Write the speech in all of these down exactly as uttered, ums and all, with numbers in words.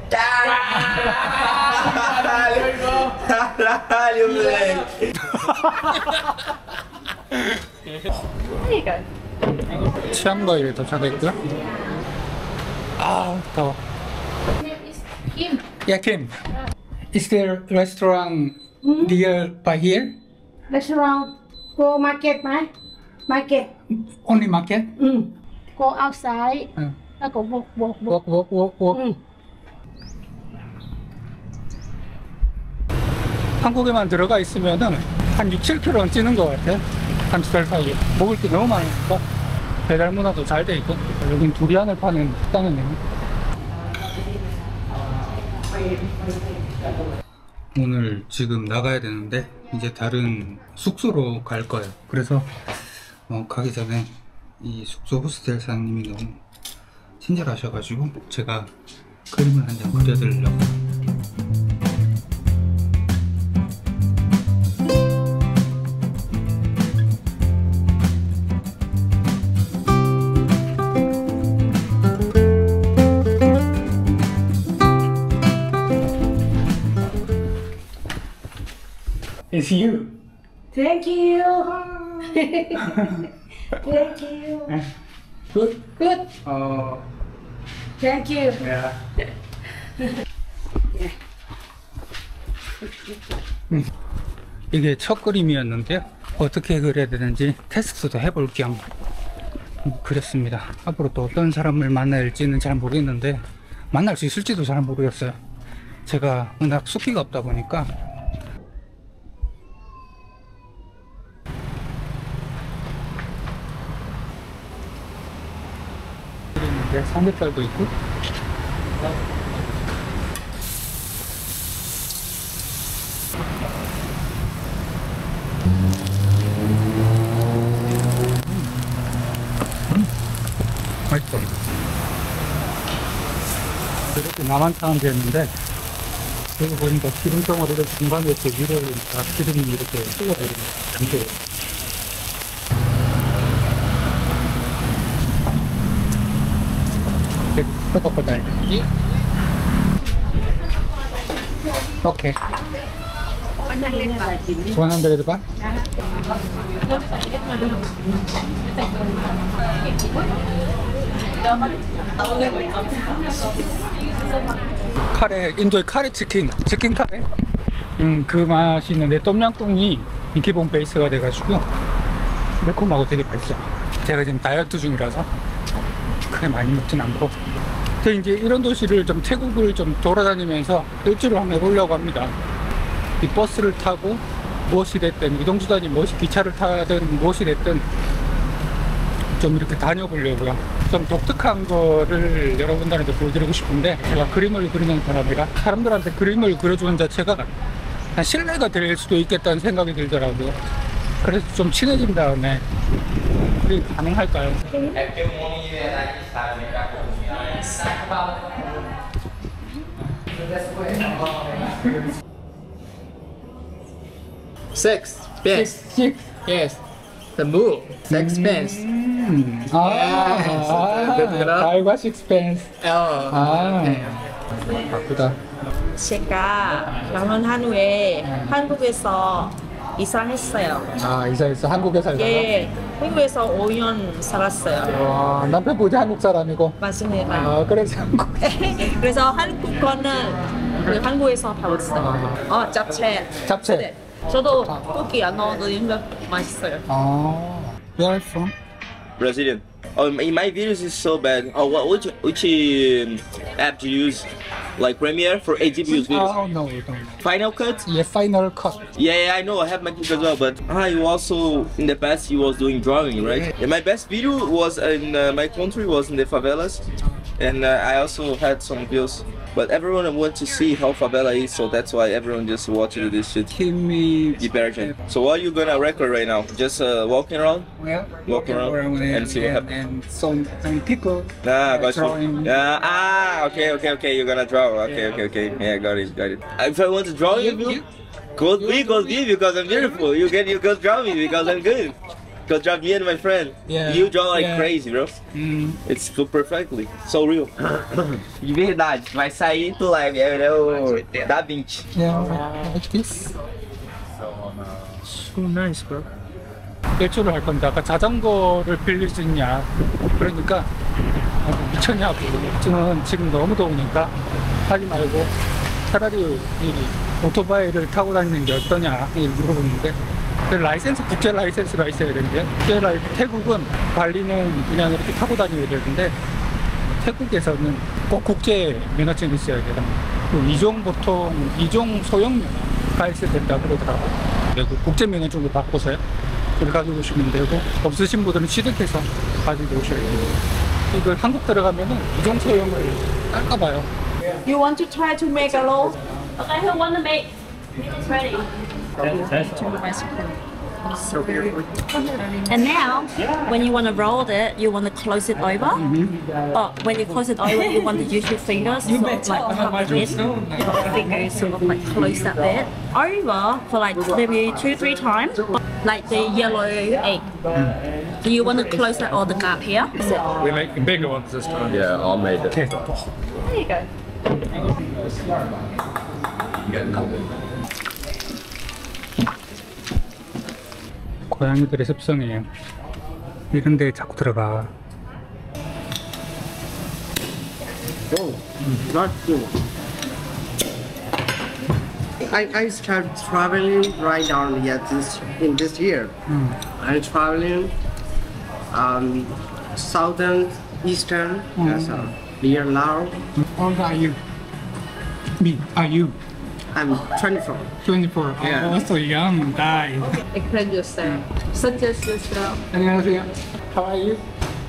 Caralho, moleque. 치앙마이에 도착했고요. 아, 더워. Kim. Yeah, Kim. Is there restaurant near by here? Restaurant. Go market, my market. Only market? Mm. Go outside. 응. แล้วก็ walk walk Walk, walk. walk, walk, walk. 응. 한국에만 들어가 있으면은 한 육, 칠 킬로그램은 찌는 것 같아. 한 두 달 사이에. 먹을 게 너무 많으니까. 배달 문화도 잘 돼 있고. 여긴 두리안을 파는 식당이네요. 오늘 지금 나가야 되는데 이제 다른 숙소로 갈 거예요. 그래서 어, 가기 전에 이 숙소 호스텔 사장님이 너무 친절하셔가지고 제가 그림을 한 장 그려드리려고. It's you. Thank you. Thank you. Good. Good. 어, Thank you. yeah. 음, 이게 첫 그림이었는데요. 어떻게 그려야 되는지 테스트도 해볼 겸 그렸습니다. 앞으로 또 어떤 사람을 만나야 할지는 잘 모르겠는데 만날 수 있을지도 잘 모르겠어요. 제가 워낙 숫기가 없다 보니까. 그랬는데 삼겹살도 있고. 맛있어. 이렇게 나만 타면 되는데 여기 보니까 기름 덩어리를 중간에 이렇게 밀어오니까 기름이 이렇게 쏟아내리는 장소예요. 끄덕끄덕. 오케이. 원 헌드레드 바? 카레, 인도의 카레 치킨, 치킨 카레? 음, 그 맛이 있는데 똠양꿍이 기본 베이스가 돼가지고 매콤하고 되게 맛있어. 제가 지금 다이어트 중이라서 그래 많이 먹진 않고. 근데 이제 이런 도시를 좀 태국을 좀 돌아다니면서 일주를 한번 해보려고 합니다. 이 버스를 타고 무엇이 됐든 이동수단이 무엇이 기차를 타든 무엇이 됐든 좀 이렇게 다녀보려고요. 좀 독특한 거를 여러분들한테 보여드리고 싶은데 제가 그림을 그리는 사람이라 사람들한테 그림을 그려주는 자체가 신뢰가 될 수도 있겠다는 생각이 들더라고요. 그래서 좀 친해진 다음에 그게 가능할까요? Six pence. Six. Yes. The move. Six pence. 음. 아, Yes. 아, 달과 식스펜스. Oh. 아, Okay. 바쁘다. 제가 결혼한 후에 한국에서 이사했어요. 아, 이사해서 한국에 살다가? 예, 한국에서 오 년 살았어요. 와, 남편분이 한국 사람이고? 맞습니다. 아, 그래서 한국. 그래서 한국어는 그 한국에서 배웠어요. 어, 잡채. 잡채. 네. 저도 고기 안 넣어도 맛있어요. 아, where are you from? Brazilian. Oh, in my videos is so bad. Oh, what which which um, app do you use? Like Premiere for H D views videos? Oh, no, no, no. Final Cut? Yeah, Final Cut. Yeah, yeah, I know. I have my kids as well, but ah, you also in the past you was doing drawing, right? Yeah, my best video was in uh, my country was in the favelas, and uh, I also had some views. But everyone wants to see how favela is, so that's why everyone just watching this shit. Give me. Divergent. So what are you gonna record right now? Just uh, walking around? Well, Walk around and see what happens. And some, some people. Ah, got drawing. you. Yeah. Ah, okay, okay, okay. You're gonna draw. Okay, okay, okay. Yeah, got it, got it. If I want to draw you, You- you- go me, go me because I'm beautiful. You get you go draw me because I'm good. Cause draw me and my friend. Yeah. You draw like Yeah. crazy, bro. 음, It's so perfectly, so real. De verdade, vai sair do live, é o Da Vinci. yeah, like this. So nice, bro. 일주를 할 건데 아까 자전거를 빌릴 수 있냐 그러니까 아, 미쳤냐고 저는 지금 너무 더우니까 하지 말고 차라리 이 오토바이를 타고 다니는 게 어떠냐 이렇게 물어보는데 그 라이센스 국제 라이센스가 있어야 되는데 국제 라이 태국은 발리는 그냥 이렇게 타고 다니게 되는데 태국에서는 꼭 국제 면허증이 있어야 돼요. 이종 보통 이종 소형 면허가 있어야 된다고 그러더라고. 그리고 국제 면허증도 바꿔서요. 그걸 가지고 오시면 되고 없으신 분들은 취득해서 가지고 오셔야 돼요. 이걸 한국 들어가면은 이종 소형을 깔까봐요. You want to try to make a roll? Okay, who want to make? It's ready. And now, when you want to roll it, you want to close it over. But when you close it over, you want to use your fingers sort of like tuck it in. Your fingers sort of like close that bit over for like maybe two, three times. Like the yellow egg. Do you want to close that or the gap here? We make bigger ones this time. Yeah, all made it. Okay. There you go. 고양이들의 습성이에요. 이런 데 자꾸 들어가. Oh, not cool. I, I started traveling right now, yeah, this in this year. I'm traveling um, southern, eastern, as a near Laos. How old are you? Me, are you? I'm twenty-four. twenty-four. Yeah. Oh, so young guy. Explain yourself. Suggest yourself. 안녕하세요. How are you?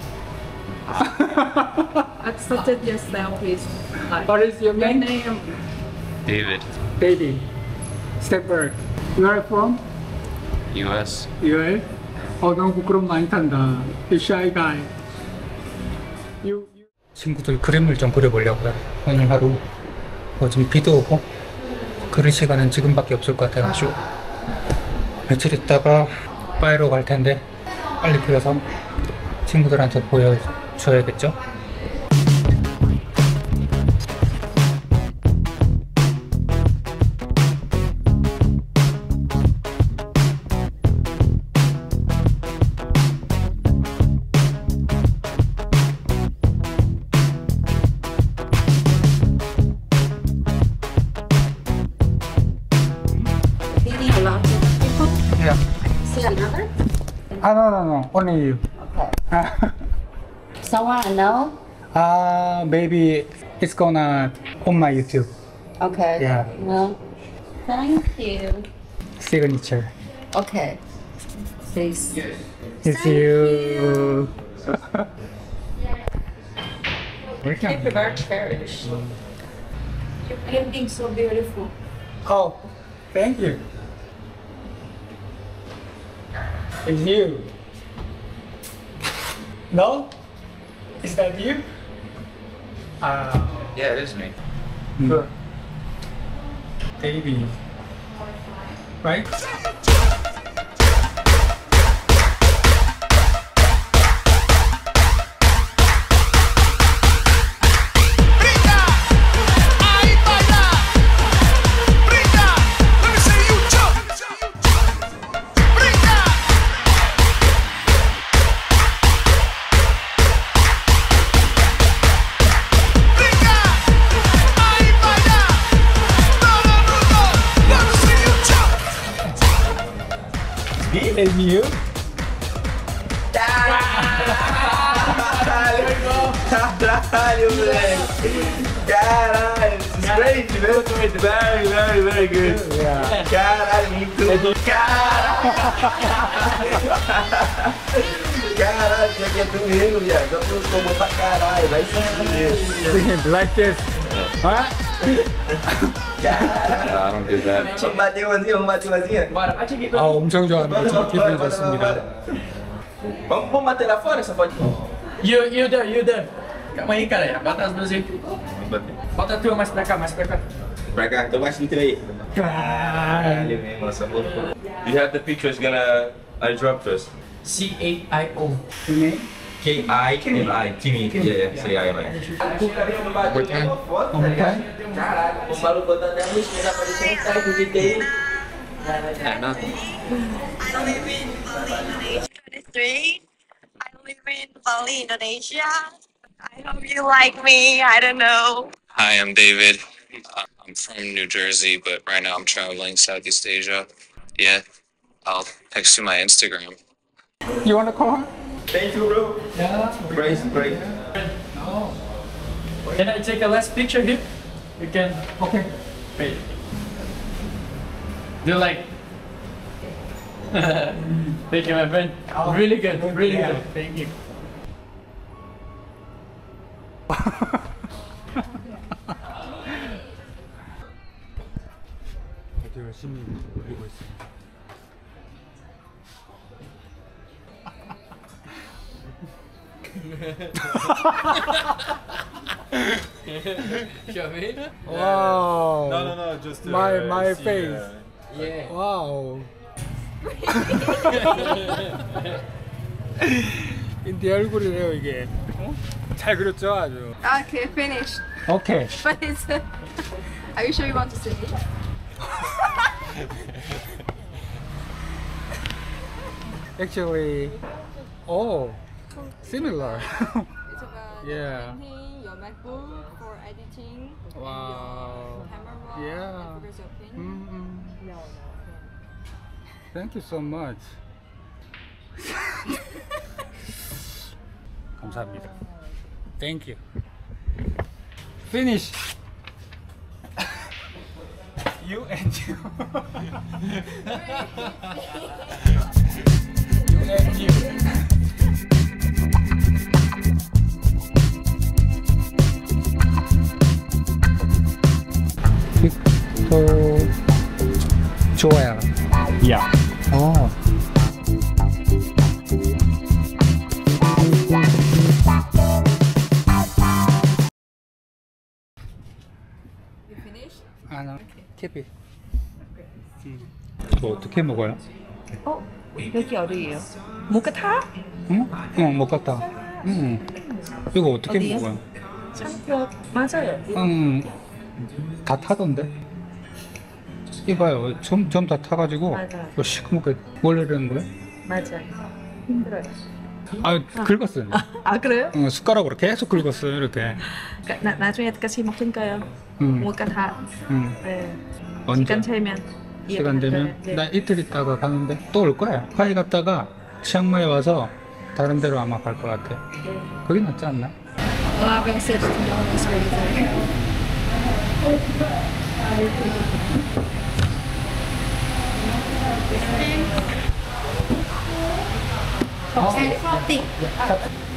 Suggest yourself, please. What is your name? name? David, Baby. Stepper. Where are you from? U S. U S? 어, 너무 부끄러움 많이 탄다. You shy guy. You, you. 친구들 그림을 좀 그려보려고요. 오늘 하루. 뭐 좀 비도 오고 그릴 시간은 지금밖에 없을 것 같아가지고 며칠 있다가 바이로 갈 텐데 빨리 그려서 친구들한테 보여줘야겠죠? Yeah. See another? Ah, no, no, no. Only you. Someone I know? Uh, maybe it's gonna on my YouTube. Okay. Yeah. Well, thank you. Signature. Okay. Please. It's you. Keep it very cherished. Your painting's so beautiful. Oh, thank you. It's you. No? Is that you? Uh, Yeah, it is me. Good. Baby. Right? And you? Caralho, moleque! Caralho, this is great, man. Very, very, very good. Yeah. Caralho, muito. Caralho! Caralho, tinha que é tu mesmo, viado. Já tomou pra caralho, vai se fuder. Like this. Huh? I don't do that. Vamos bater umazinha, vamos bater umazinha? Bora, bate aqui. 아, 엄청 좋아합니다. 저 기분이 좋습니다. Vamos, vamos bater lá fora, essa pode? You, you there, you there. Calma aí, cara. Bota as duas aí. Vamos bater. Bota a tua mais pra cá, mais pra cá. Pra cá, então baixa no trio aí. Caralho mesmo, essa boca. You have the pictures gonna I dropped us. C A I O. Your name? K I M I. Kimi. Yeah, yeah. K I M I. One more time. I live in Bali, Indonesia. twenty-three. I live in Bali, Indonesia. I hope you like me. I don't know. Hi, I'm David. Uh, I'm from New Jersey, but right now I'm traveling Southeast Asia. Yeah, I'll text you my Instagram. You wanna call her? Thank you, bro. Yeah. Great, great. Oh. Can I take a last picture here? You can. Okay. Wait. Do you like? Thank you, my friend. Really good. Really good. Thank you. 아주 열심히 그리고 있어. Wow. No, no, no, just uh, My my see, face. uh, Yeah. Wow. 네 얼굴이래요 이게. 어? 잘 그렸죠 아주. Okay, finished. 오케이. But it's. Are you sure you want to see it? Actually, oh, similar. It's about Yeah. painting, your MacBook for editing, Wow. camera roll, Yeah. and focus your pen. Mm-mm. Thank you so much. 감사합니다. Thank you. Finish. You and you. You and you. 빅토 좋아요. Yeah. 어. You finished? 아, 나 캐피. 뭐 어떻게 먹어요? 어? 여기 어디예요? 모카타? 응? 응, 못 갔다. 응. 이거 어떻게 어디요? 먹어요? 창표 맞아요. 응. 다 타던데. 이봐요. 좀, 좀 다 타가지고. 맞아. 뭐 시커멓게 원래는 거야? 맞아요. 힘들어요. 아, 긁었어요. 아 그래요? 응, 숟가락으로 계속 긁었어요, 이렇게. 나, 나중에 같이 먹을까요? 응. 모카타. 응. 네. 언제? 시간 되면. 시간 되면? 네. 나 이틀 있다가 가는데 또 올 거야. 하와이 갔다가 치앙마이 와서 다른 데로 아마 갈 것 같아. 거기 낫지 않나? Well, I'm gonna sit tomorrow. It's really good. 어.